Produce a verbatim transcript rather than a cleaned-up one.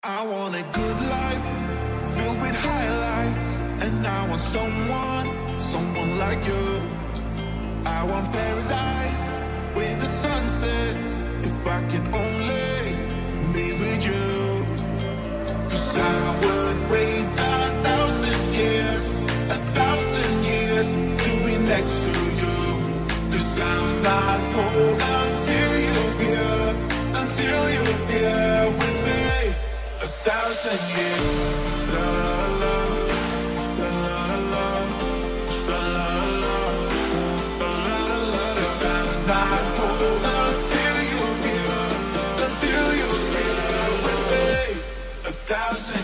I want a good life, filled with highlights. And I want someone, someone like you. I want paradise with the sunset. If I can only be with you. Cause I would wait a thousand years, a thousand years to be next to you. Cause I'm not whole until you're here, until you're here with me. A thousand years. La la la, la la la, la la la, la la la. Cause I'm not whole until you're here, until you're here with me. A thousand